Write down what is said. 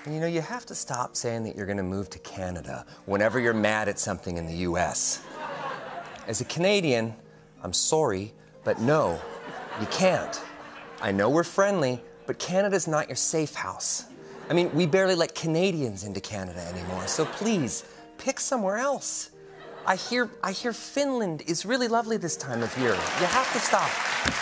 And you know, you have to stop saying that you're gonna move to Canada whenever you're mad at something in the US. As a Canadian, I'm sorry, but no, you can't. I know we're friendly, but Canada's not your safe house. I mean, we barely let Canadians into Canada anymore, so please, pick somewhere else. I hear Finland is really lovely this time of year. You have to stop.